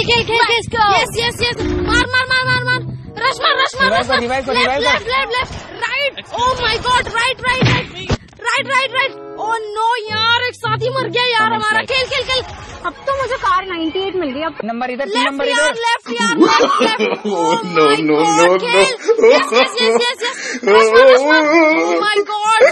Yes मार rush मार left right oh my god right oh no यार एक साथी मर गया यार हमारा खेल अब तो मुझे कार 98 मिल गई अब नंबर इधर लेफ्ट यार no yes oh my god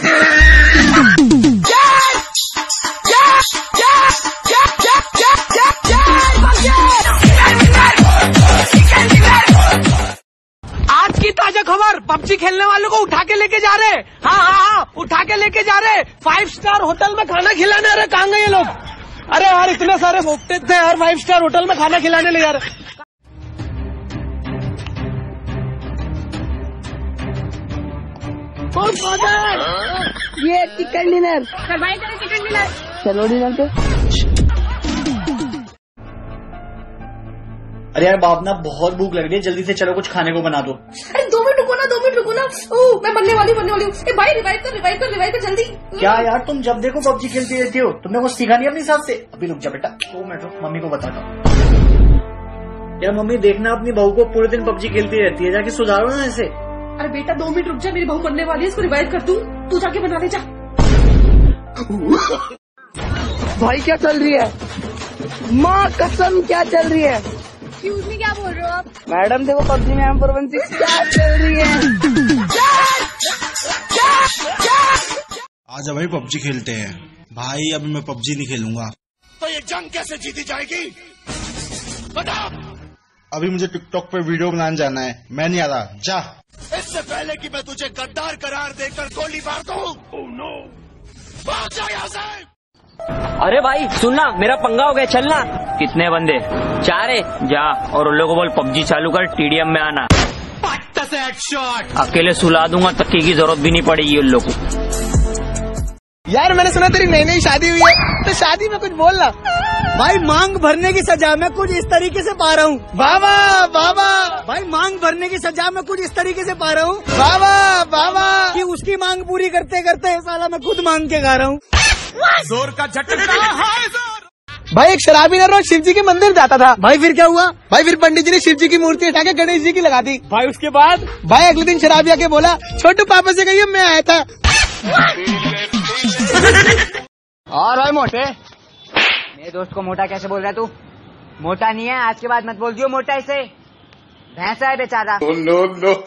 आज की ताजा खबर, पबजी खेलने वालों को उठा के लेके जा रहे। हाँ, उठा के लेके जा रहे। 5 स्टार होटल में खाना खिलाने। अरे कहाँ गए ये लोग? अरे यार इतने सारे भोगते थे यार, 5 स्टार होटल में खाना खिलाने ले जा रहे। ये चिकन डिनर चलो डिनर पे। अरे यार बाप ना बहुत भूख लग रही है, जल्दी से चलो कुछ खाने को बना दो। अरे 2 मिनट रुको ना। ओह मैं बनने वाली हूँ। ए भाई रिवाइव कर जल्दी। क्या यार तुम जब देखो पबजी खेलती रहती हो, तुमने कुछ सीखा नहीं अपनी साथ से? अभी रुक जा बेटा, 2 मिनट रुक, मम्मी को बताता हूँ। यार मम्मी देखना अपनी बहू को पूरे दिन पबजी खेलती रहती है, जाके सुधारो ना ऐसे। अरे बेटा 2 मिनट रुक जा, मेरी बहू बनने वाली है, इसको रिवाइव कर दूं, तू जाके बना ले जा। भाई क्या चल रही है? माँ कसम क्या चल रही है? एक्सक्यूज मी क्या बोल रहे हो आप? मैडम देखो पबजी में M416 क्या चल रही है? आज भाई पबजी खेलते हैं। भाई अभी मैं पबजी नहीं खेलूंगा। तो ये जंग कैसे जीती जाएगी बता। अभी मुझे टिकटॉक पे वीडियो बनाने जाना है, मैं नहीं आ रहा, जा। इससे पहले कि मैं तुझे गद्दार करार देकर गोली मार दूं, भाग जा यहाँ से। अरे भाई सुनना, मेरा पंगा हो गया, चलना। कितने बंदे? 4 है। जा और उन लोगों को बोल पबजी चालू कर, TDM में आना। अकेले सुला दूंगा, तक्की की जरूरत भी नहीं पड़ेगी उन लोगों को। यार मैंने सुना तेरी नई शादी हुई है, तो शादी में कुछ बोल रहा। भाई मांग भरने की सजा मैं कुछ इस तरीके से पा रहा हूँ। बाबा भाई मांग भरने की सजा मैं कुछ इस तरीके से पा रहा हूँ। बाबा कि उसकी मांग पूरी करते करते साला मैं खुद मांग के गा रहा हूँ। जोर का झटका है जोर। भाई एक शराबी ना रोज शिव जी के मंदिर जाता था। भाई फिर क्या हुआ? भाई फिर पंडित जी ने शिव जी की मूर्ति उठा के गणेश जी की लगा दी। भाई उसके बाद भाई अगले दिन शराबी आके बोला, छोटू पापा से कहिए मैं आया था। और भाई मोटे, मेरे दोस्त को मोटा कैसे बोल रहा है तू? मोटा नहीं है, आज के बाद मत बोल दियो मोटा, इसे भैंसा है बेचारा। नो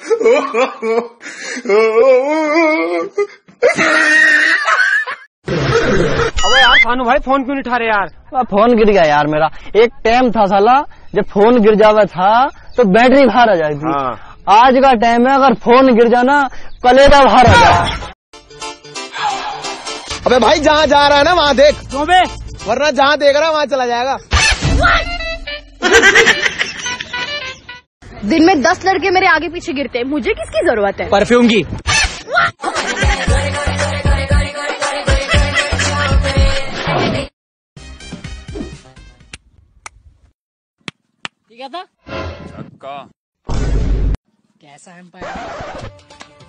अबे यार खानू भाई फोन क्यों नहीं उठा रहे यार? फोन गिर गया यार मेरा। एक टाइम था साला जब फोन गिर जावा था तो बैटरी बाहर आ जाती थी। आज का टाइम है अगर फोन गिर जाना कलेजा बाहर आ जाए। अबे भाई जहाँ जा रहा है ना वहाँ देख, क्यों बे? वरना जहाँ देख रहा है वहाँ चला जाएगा। दिन में 10 लड़के मेरे आगे पीछे गिरते हैं, मुझे किसकी जरूरत है? परफ्यूम की। क्या था? छक्का। कैसा एम्पायर?